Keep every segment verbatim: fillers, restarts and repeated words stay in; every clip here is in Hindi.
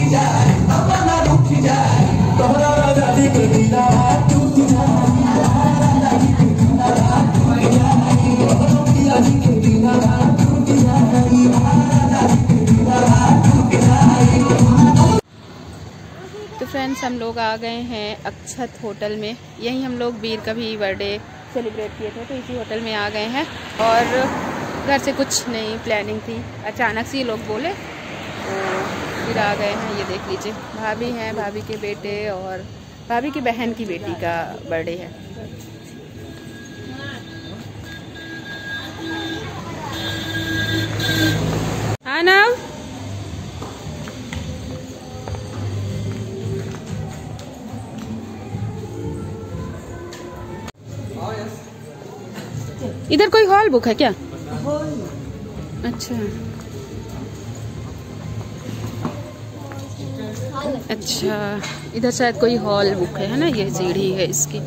तो फ्रेंड्स हम लोग आ गए हैं अक्षत होटल में। यहीं हम लोग वीर का भी बर्थडे सेलिब्रेट किए थे, तो इसी होटल में आ गए हैं। और घर से कुछ नहीं प्लानिंग थी, अचानक से ये लोग बोले तो फिर आ गए हैं। ये देख लीजिए, भाभी हैं, भाभी के बेटे और भाभी की बहन की बेटी का बर्थडे है। हाँ ना, इधर कोई हॉल बुक है क्या? अच्छा अच्छा, इधर शायद कोई हॉल बुक है, है ना? ये सीढ़ी है इसकी।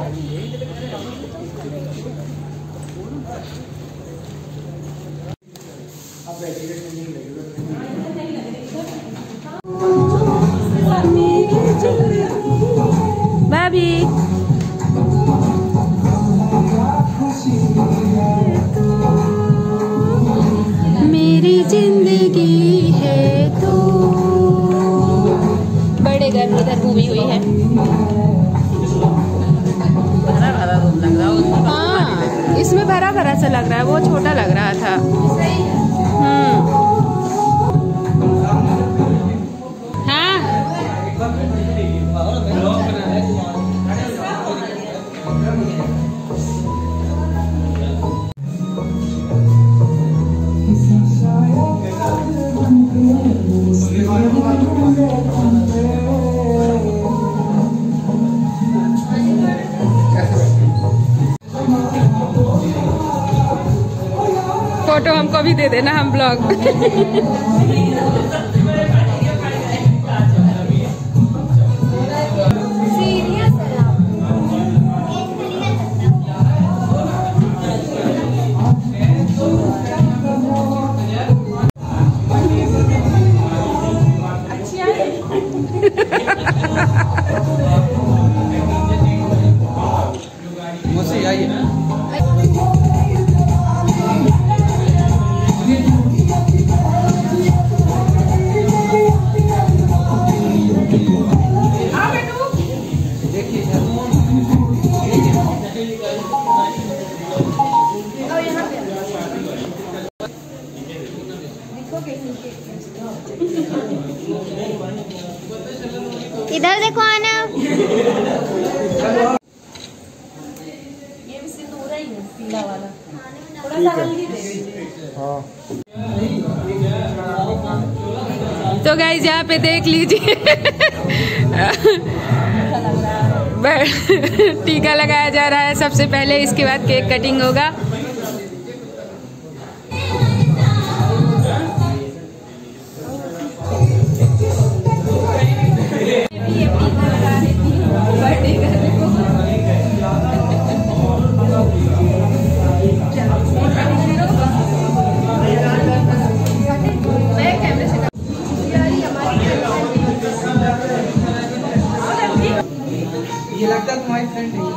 भाभी मेरी जिंदगी है तो बड़े घर इधर घूमी हुई है। भरा भरा लग रहा है। हाँ, इसमें भरा भरा सा लग रहा है, वो छोटा लग रहा था। हम्म हाँ फोटो हमको भी दे देना, हम ब्लॉग मुझसे आइए ना। इधर देखो आना। ये भी सिंदूर ही है, पीला वाला। थोड़ा सा हल्दी दे। हाँ। तो गाइस यहाँ पे देख लीजिए टीका लगाया जा रहा है सबसे पहले, इसके बाद केक कटिंग होगा। ये लगता है तुम्हारी फ्रेंड है।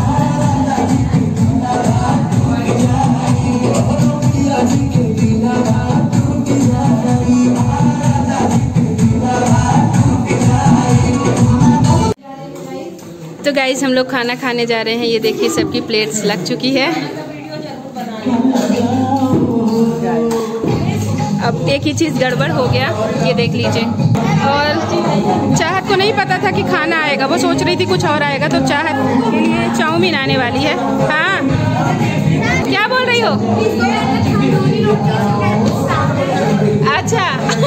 Thank you. तो गाइस हम लोग खाना खाने जा रहे हैं। ये देखिए सबकी प्लेट्स लग चुकी है। अब एक ही चीज़ गड़बड़ हो गया, ये देख लीजिए। और चाहत को नहीं पता था कि खाना आएगा, वो सोच रही थी कुछ और आएगा, तो चाहत के लिए चाउमीन आने वाली है। हाँ क्या बोल रही हो? अच्छा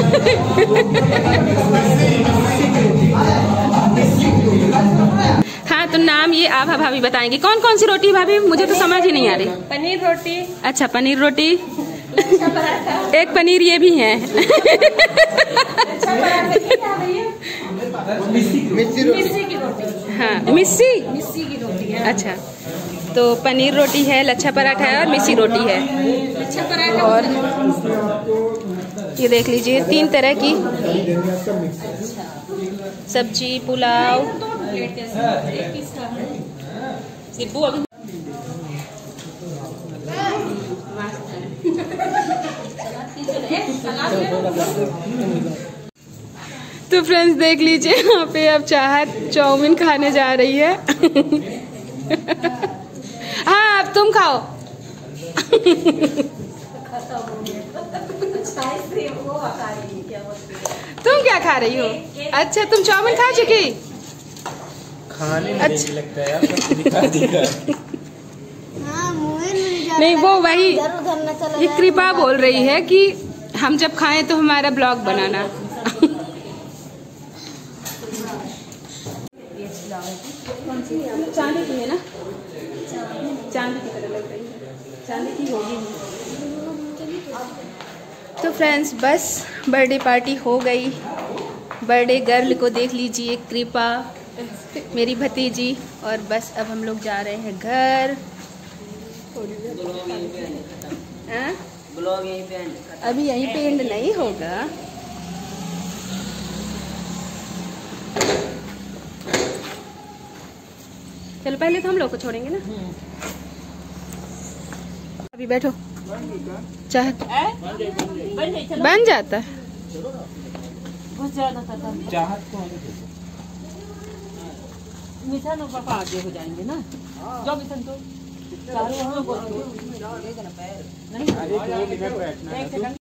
हाँ, तो नाम ये आभा भाभी बताएंगे। कौन कौन सी रोटी भाभी? मुझे तो समझ ही नहीं आ रही। पनीर रोटी। अच्छा पनीर रोटी, एक पनीर ये भी है। मिस्सी की रोटी। हाँ मिस्सी मिस्सी की रोटी है। अच्छा, तो पनीर रोटी है, लच्छा पराठा है और मिस्सी रोटी है। लच्छा पराठा और ये देख लीजिए तीन तरह की सब्जी, पुलाव। सिब्बू अभी तो फ्रेंड्स देख लीजिए यहाँ पे अब चाहत चाउमीन खाने जा रही है। हाँ अब तुम खाओ। तुम क्या खा रही हो? अच्छा तुम चाउमीन खा चुकी? खाने में अच्छा लगता है यार, दिखा दिखा। नहीं वो वही ये कृपा बोल रही है कि हम जब खाएं तो हमारा ब्लॉग बनाना। चांदी की है ना, चांदी की तरह लग रही है, चांदी की होगी। तो फ्रेंड्स बस बर्थडे पार्टी हो गई। बर्थडे गर्ल को देख लीजिए, कृपा मेरी भतीजी। और बस अब हम लोग जा रहे हैं घर। ब्लॉग यहीं पे एंड, अभी यहीं पे एंड नहीं होगा। चलो पहले तो हम लोग को छोड़ेंगे ना। अभी बैठो, चाह बन जाता है। बहुत ज्यादा खत्म। चाहत को मीठा ना पापा आगे हो जाएंगे ना। जो भी संतो चारों हम लोग नहीं।